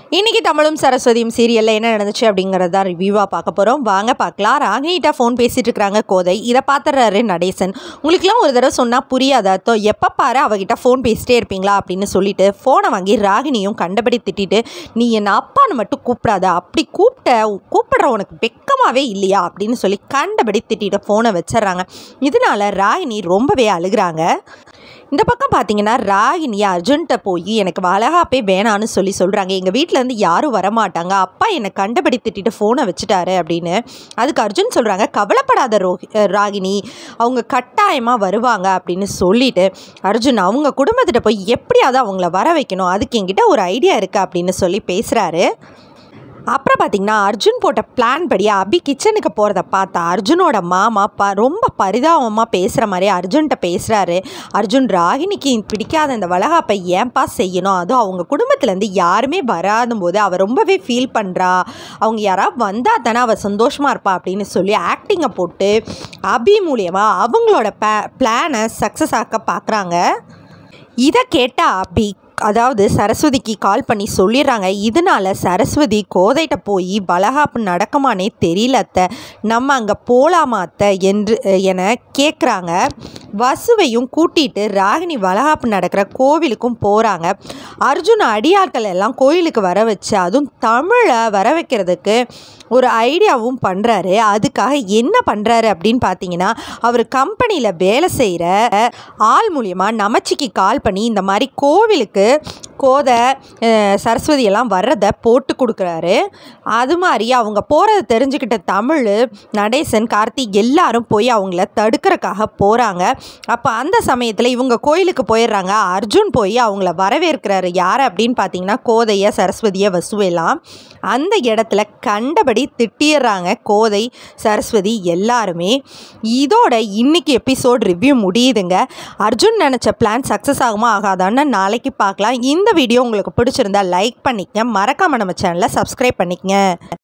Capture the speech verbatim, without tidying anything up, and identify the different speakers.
Speaker 1: இன்றைக்கி தமிழும் சரஸ்வதியும் சீரியலில் என்ன நடந்துச்சு அப்படிங்கிறது தான் ரிவ்யூவாக பார்க்க போகிறோம். வாங்க பார்க்கலாம். ராகினிகிட்ட ஃபோன் பேசிகிட்டு இருக்கிறாங்க கோதை. இதை பார்த்துறாரு நடேசன். உங்களுக்குலாம் ஒரு தடவை சொன்னால் புரியாதா? தோ எப்போ பாரு அவகிட்ட ஃபோன் பேசிட்டே இருப்பீங்களா அப்படின்னு சொல்லிட்டு ஃபோனை வாங்கி ராகினியும் கண்டபடி திட்டிட்டு, நீ என்னை அப்பான்னு மட்டும் கூப்பிடாத, அப்படி கூப்பிட்ட கூப்பிடுற உனக்கு வெக்கமாகவே இல்லையா அப்படின்னு சொல்லி கண்டபடி திட்டிட்டு ஃபோனை வச்சிட்றாங்க. இதனால் ராகினி ரொம்பவே அழுகிறாங்க. இந்த பக்கம் பார்த்தீங்கன்னா ராகினி அர்ஜுன்கிட்ட போய் எனக்கு வளகாப்பே வேணான்னு சொல்லி சொல்கிறாங்க. எங்கள் வீட்டிலேருந்து யாரும் வரமாட்டாங்க, அப்பா என்னை கண்டபடி திட்டிட்டு ஃபோனை வச்சுட்டாரு அப்படின்னு. அதுக்கு அர்ஜுன் சொல்கிறாங்க, கவலைப்படாத ரோஹி ராகினி அவங்க கட்டாயமாக வருவாங்க அப்படின்னு சொல்லிட்டு அர்ஜுன் அவங்க குடும்பத்திட்ட போய் எப்படியாவது அவங்கள வர வைக்கணும், அதுக்கு என்கிட்ட ஒரு ஐடியா இருக்குது அப்படின்னு சொல்லி பேசுகிறாரு. அப்புறம் பார்த்திங்கன்னா அர்ஜுன் போட்ட பிளான் படி அபி கிச்சனுக்கு போகிறத பார்த்தா அர்ஜுனோட மாமா ப ரொம்ப பரிதாபமாக பேசுகிற மாதிரி அர்ஜுன்கிட்ட பேசுகிறாரு. அர்ஜுன் ராகினிக்கு பிடிக்காத இந்த வளகாப்பை ஏன்பா செய்யணும், அதுவும் அவங்க குடும்பத்துலேருந்து யாருமே வராத போது அவள் ரொம்பவே ஃபீல் பண்ணுறா, அவங்க யாராவது வந்தால் தானே அவள் சந்தோஷமாக இருப்பா அப்படின்னு சொல்லி ஆக்டிங்கை போட்டு அபி மூலியமாக அவங்களோட ப பிளானை சக்ஸஸ் ஆக்க பார்க்குறாங்க. இதை கேட்ட அபி அதாவது சரஸ்வதிக்கு கால் பண்ணி சொல்லிடுறாங்க. இதனால் சரஸ்வதி கோதைகிட்ட போய் வளகாப்பு நடக்குமானே தெரியல அத்தை, நம்ம அங்கே போகலாமா அத்தை என்று என கேட்குறாங்க. வசுவையும் கூட்டிகிட்டு ராகினி வளகாப்பு நடக்கிற கோவிலுக்கும் போகிறாங்க. அர்ஜுன் அடியாட்கள் எல்லாம் கோயிலுக்கு வர வச்சு அதுவும் தமிழை வர வைக்கிறதுக்கு ஒரு ஐடியாவும் பண்ணுறாரு. அதுக்காக என்ன பண்ணுறாரு அப்படின்னு பார்த்தீங்கன்னா, அவர் கம்பெனியில் வேலை செய்கிற ஆள் மூலியமாக நமச்சிக்கு கால் பண்ணி இந்த மாதிரி கோவிலுக்கு கோதை சரஸ்வதி எல்லாம் வர்றதை போட்டு கொடுக்குறாரு. அது மாதிரி அவங்க போகிறத தெரிஞ்சுக்கிட்ட தமிழ் நடேசன் கார்த்திக் எல்லாரும் போய் அவங்கள தடுக்கிறதுக்காக போகிறாங்க. அப்போ அந்த சமயத்தில் இவங்க கோயிலுக்கு போயிடுறாங்க. அர்ஜுன் போய் அவங்கள வரவேற்கிறாரு. யார் அப்படின்னு பார்த்தீங்கன்னா கோதையை சரஸ்வதியை வசுவெல்லாம். அந்த இடத்துல கண்டபடி திட்டிடுறாங்க கோதை சரஸ்வதி எல்லாருமே. இதோட இன்னைக்கு எபிசோட் ரிவ்யூ முடியுதுங்க. அர்ஜுன் நினச்ச பிளான் சக்ஸஸ் ஆகுமா ஆகாதான்னு நாளைக்கு பார்க்கலாம். இந்த வீடியோ உங்களுக்கு பிடிச்சிருந்தா லைக் பண்ணிக்கங்க, மறக்காம நம்ம சேனலை சப்ஸ்கிரைப் பண்ணிக்கங்க.